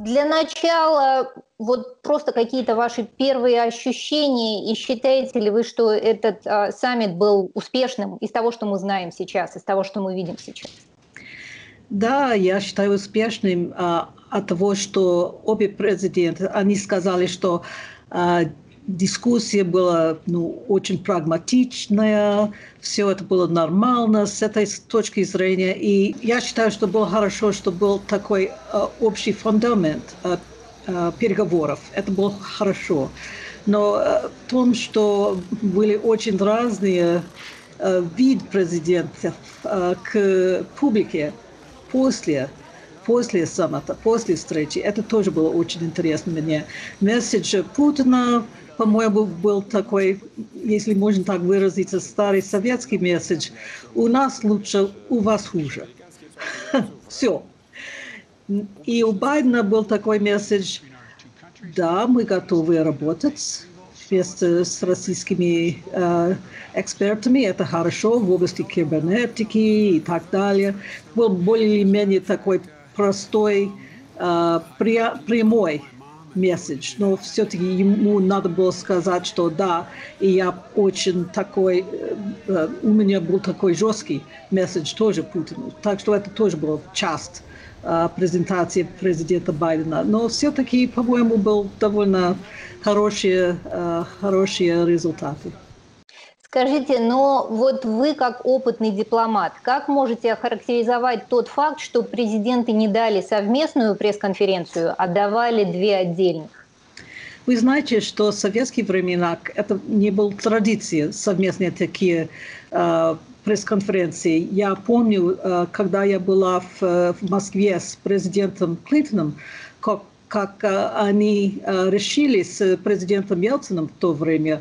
Для начала, вот просто какие-то ваши первые ощущения, и считаете ли вы, что этот саммит был успешным из того, что мы знаем сейчас, из того, что мы видим сейчас? Да, я считаю успешным от того, что обе президенты, они сказали, что дискуссия была очень прагматичная, все это было нормально с этой точки зрения. И я считаю, что было хорошо, что был такой общий фундамент переговоров. Это было хорошо. Но в том, что были очень разные виды президентов к публике после саммита, после встречи, это тоже было очень интересно мне. Месседж Путина, по-моему, был такой, если можно так выразиться, старый советский месседж: у нас лучше, у вас хуже. Все. И у Байдена был такой месседж: да, мы готовы работать вместе с российскими экспертами, это хорошо в области кибернетики и так далее. Был более-менее такой простой, прямой месседж, но все-таки ему надо было сказать, что да, и я очень такой, у меня был такой жесткий месседж тоже Путину, так что это тоже была часть презентации президента Байдена. Но все-таки, по-моему, был довольно хорошие результаты. Скажите, но вот вы как опытный дипломат, как можете охарактеризовать тот факт, что президенты не дали совместную пресс-конференцию, а давали две отдельных? Вы знаете, что в советские времена это не была традиция совместные такие пресс-конференции. Я помню, когда я была в Москве с президентом Клинтоном, как они решили с президентом Ельциным в то время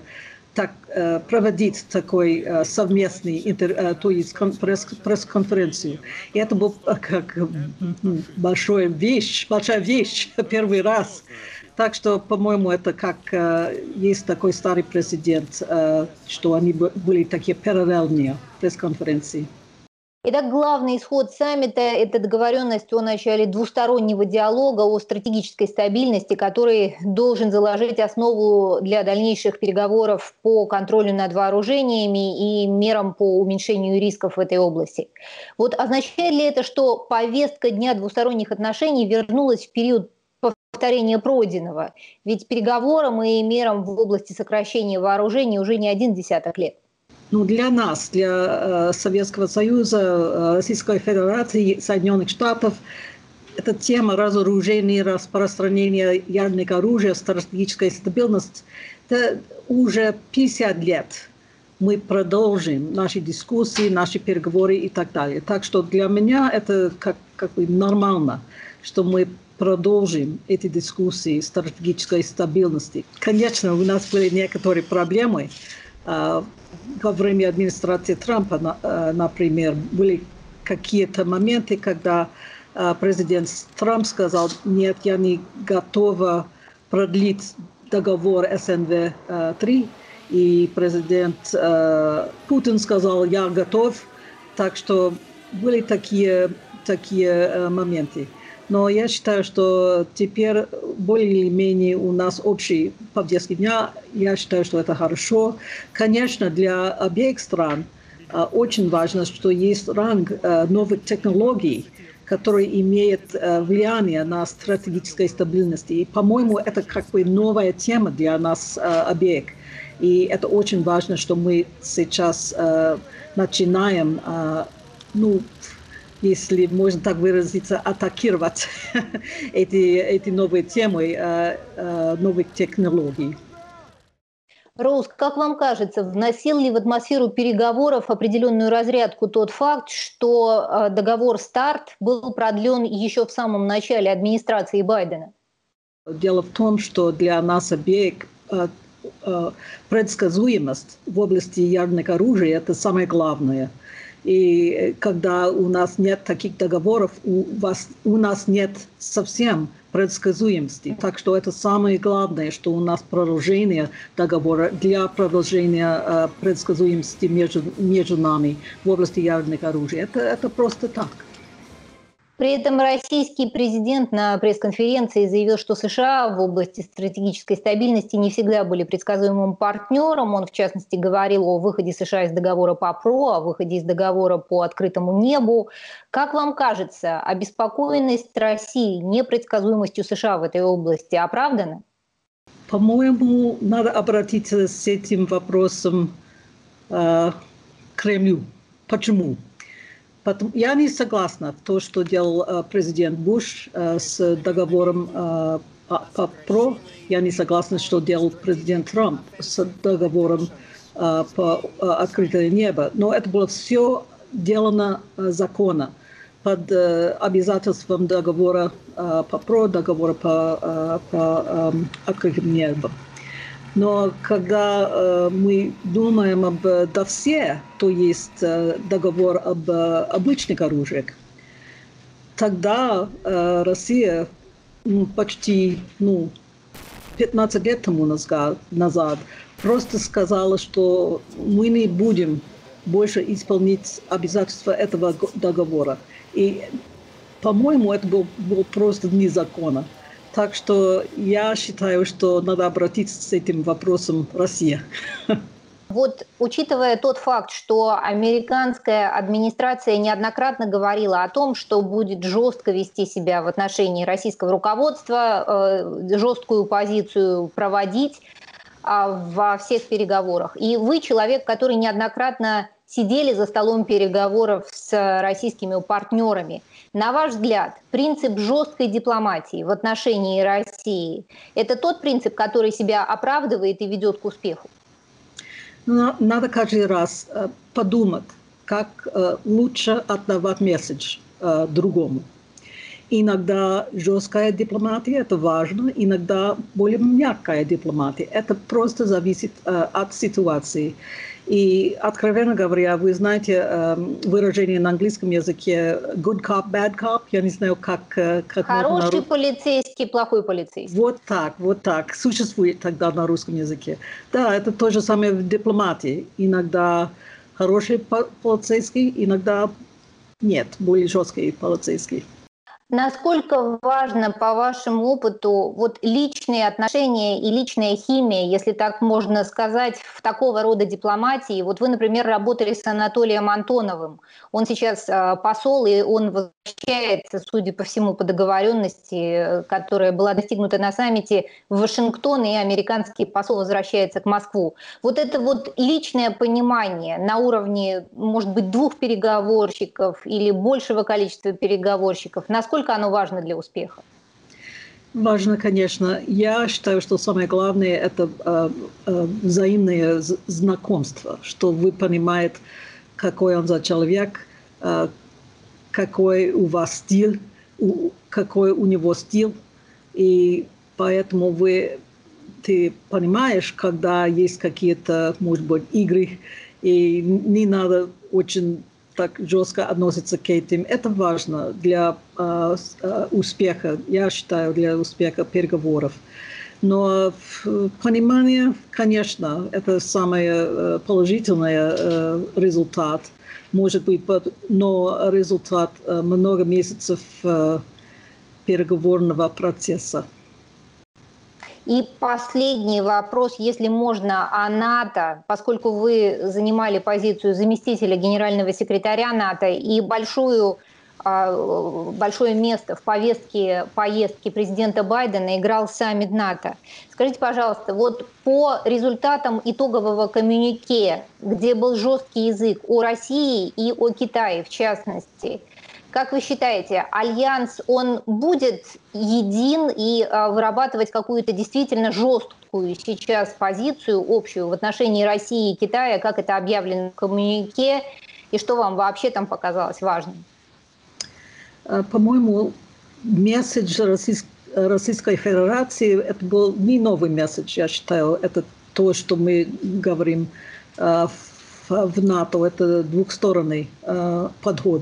проводить такой совместный то есть пресс-конференцию. И это была как большая вещь, первый раз. Так что, по-моему, это как есть такой старый прецедент, что они были такие параллельные пресс-конференции. Итак, главный исход саммита – это договоренность о начале двустороннего диалога о стратегической стабильности, который должен заложить основу для дальнейших переговоров по контролю над вооружениями и мерам по уменьшению рисков в этой области. Вот означает ли это, что повестка дня двусторонних отношений вернулась в период повторения пройденного? Ведь переговорам и мерам в области сокращения вооружений уже не один десяток лет. Для нас, для Советского Союза, Российской Федерации, Соединенных Штатов, эта тема разоружения, распространения ядерного оружия, стратегической стабильности, это уже 50 лет. Мы продолжим наши дискуссии, наши переговоры и так далее. Так что для меня это как бы нормально, что мы продолжим эти дискуссии стратегической стабильности. Конечно, у нас были некоторые проблемы. Во время администрации Трампа, например, были какие-то моменты, когда президент Трамп сказал: нет, я не готова продлить договор СНВ-3, и президент Путин сказал: я готов. Так что были такие моменты. Но я считаю, что теперь более или менее у нас общий повестки дня. Я считаю, что это хорошо. Конечно, для обеих стран очень важно, что есть ранг новых технологий, которые имеют влияние на стратегическую стабильность. И, по-моему, это как бы новая тема для нас обеих. И это очень важно, что мы сейчас начинаем, если можно так выразиться, атакировать эти новые темы, новых технологий. Роуз, как вам кажется, вносил ли в атмосферу переговоров определенную разрядку тот факт, что договор «Старт» был продлен еще в самом начале администрации Байдена? Дело в том, что для нас обеих предсказуемость в области ядерного оружия – это самое главное. И когда у нас нет таких договоров, у нас нет совсем предсказуемости. Так что это самое главное, что у нас продолжение договора для продолжения предсказуемости между нами в области ядерных оружий. Это просто так. При этом российский президент на пресс-конференции заявил, что США в области стратегической стабильности не всегда были предсказуемым партнером. Он, в частности, говорил о выходе США из договора по ПРО, о выходе из договора по открытому небу. Как вам кажется, обеспокоенность России непредсказуемостью США в этой области оправдана? По-моему, надо обратиться с этим вопросом к Кремлю. Почему? Я не согласна в том, что делал президент Буш с договором по ПРО. Я не согласна, что делал президент Трамп с договором по открытое небо. Но это было все делано законно под обязательством договора по ПРО, договора по открытому небу. Но когда мы думаем об ДОВСе, то есть договор об обычных оружиях, тогда Россия почти 15 лет тому назад просто сказала, что мы не будем больше исполнять обязательства этого договора. И, по-моему, это было просто незаконно. Так что я считаю, что надо обратиться с этим вопросом России. Вот, учитывая тот факт, что американская администрация неоднократно говорила о том, что будет жестко вести себя в отношении российского руководства, жесткую позицию проводить во всех переговорах. И вы человек, который неоднократно сидели за столом переговоров с российскими партнерами. На ваш взгляд, принцип жесткой дипломатии в отношении России – это тот принцип, который себя оправдывает и ведет к успеху? Надо каждый раз подумать, как лучше отдавать месседж другому. Иногда жесткая дипломатия – это важно, иногда более мягкая дипломатия. Это просто зависит от ситуации. И, откровенно говоря, вы знаете выражение на английском языке good cop, bad cop. Я не знаю, как хороший полицейский, плохой полицейский. Вот так. Существует тогда на русском языке. Да, это то же самое в дипломатии. Иногда хороший полицейский, иногда нет, более жесткий полицейский. Насколько важно, по вашему опыту, вот личные отношения и личная химия, если так можно сказать, в такого рода дипломатии? Вот вы, например, работали с Анатолием Антоновым. Он сейчас посол, и он возвращается, судя по всему, по договоренности, которая была достигнута на саммите в Вашингтон, и американский посол возвращается к Москву. Вот это вот личное понимание на уровне, может быть, 2 переговорщиков или большего количества переговорщиков, насколько оно важно для успеха? Важно, конечно. Я считаю, что самое главное – это взаимное знакомство, что вы понимаете, какой он за человек, какой у вас стиль, какой у него стиль. И поэтому ты понимаешь, когда есть какие-то, может быть, игры, и не надо очень так жестко относится к этим. Это важно для успеха, я считаю, для успеха переговоров. Но понимание, конечно, это самый положительный результат. Может быть, но результат много месяцев переговорного процесса. И последний вопрос, если можно, о НАТО, поскольку вы занимали позицию заместителя генерального секретаря НАТО и большое место в поездке президента Байдена играл саммит НАТО. Скажите, пожалуйста, вот по результатам итогового коммюнике, где был жесткий язык о России и о Китае в частности, как вы считаете, альянс, он будет един и вырабатывать какую-то действительно жесткую сейчас позицию общую в отношении России и Китая, как это объявлено в коммюнике, и что вам вообще там показалось важным? По-моему, месседж Российской Федерации, это был не новый месседж, я считаю, это то, что мы говорим в НАТО, это двухсторонний подход.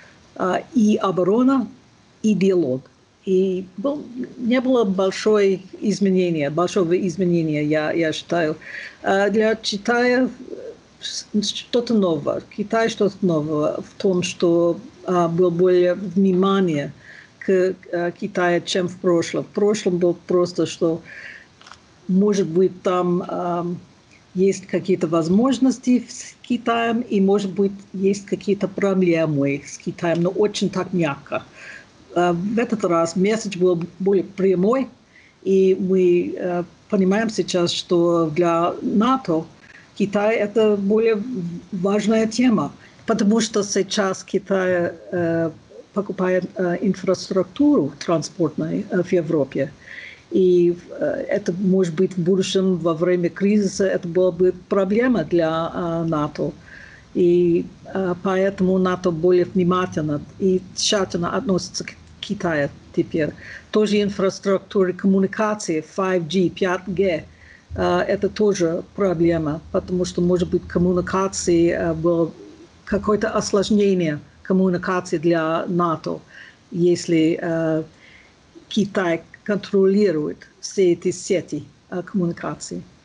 И оборона, и диалог. И не было большого изменения, я считаю. Для Китая что-то новое. Китай что-то новое в том, что было более внимание к Китаю, чем в прошлом. В прошлом было просто, что, может быть, там есть какие-то возможности с Китаем, и, может быть, есть какие-то проблемы с Китаем, но очень так мягко. В этот раз месседж был более прямой, и мы понимаем сейчас, что для НАТО Китай – это более важная тема, потому что сейчас Китай покупает инфраструктуру транспортную в Европе. И это, может быть, в будущем, во время кризиса, это была бы проблема для НАТО. И поэтому НАТО более внимательно и тщательно относится к Китаю теперь. Тоже инфраструктура коммуникации, 5G, 5G, это тоже проблема, потому что, может быть, коммуникации было какое-то осложнение коммуникации для НАТО, если Китай контролирует все эти сети коммуникаций.